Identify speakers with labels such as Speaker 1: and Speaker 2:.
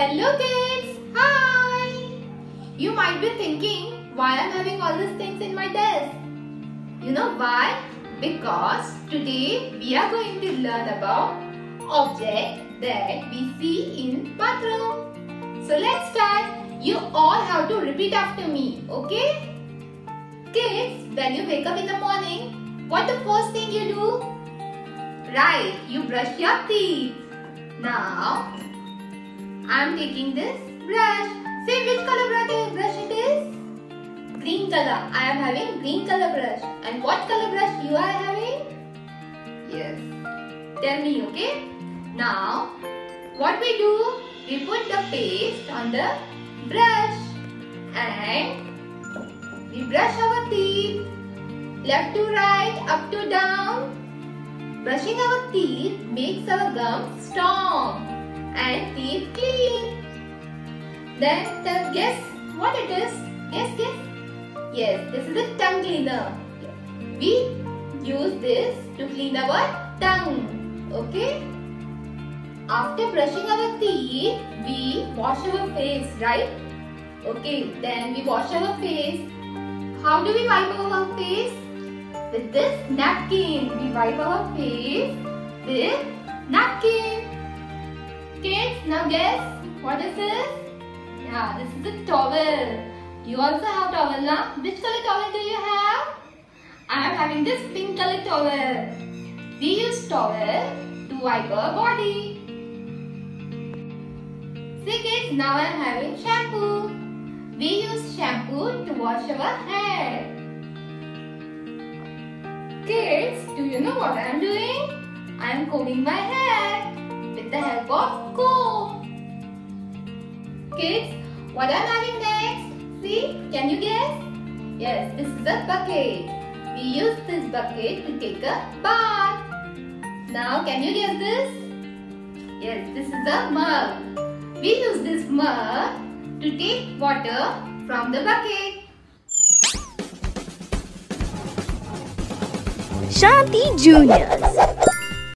Speaker 1: Hello kids! Hi! You might be thinking why I'm having all these things in my desk. You know why? Because today we are going to learn about objects that we see in bathroom. So let's start. You all have to repeat after me, okay? Kids, when you wake up in the morning, what the first thing you do? Right, you brush your teeth. Now, I'm taking this brush. Say which color brush it is? Green color. I am having green color brush. And what color brush you are having? Yes. Tell me, okay? Now, what we do? We put the paste on the brush and we brush our teeth. Left to right, up to down. Brushing our teeth makes our gums strong and teeth clean. Then guess what it is? Guess. Yes, this is a tongue cleaner. We use this to clean our tongue. Okay? After brushing our teeth, we wash our face, right? Okay, then we wash our face. How do we wipe our face? With this napkin. We wipe our face with napkin. Kids, now guess what is this? Yeah, this is a towel. You also have towel now. Which color towel do you have? I am having this pink color towel. We use towel to wipe our body. See kids, now I am having shampoo. We use shampoo to wash our hair. Kids, do you know what I am doing? I am combing my hair with the help of comb. Kids, what I am having next? See, can you guess? Yes, this is a bucket. We use this bucket to take a bath. Now, can you guess this? Yes, this is a mug. We use this mug to take water from the bucket.
Speaker 2: Shanti Juniors.